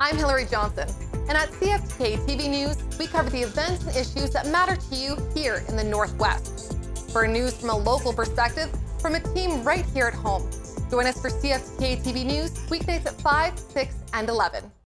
I'm Hillary Johnson, and at CFTK-TV News, we cover the events and issues that matter to you here in the Northwest. For news from a local perspective, from a team right here at home. Join us for CFTK-TV News, weekdays at 5, 6, and 11.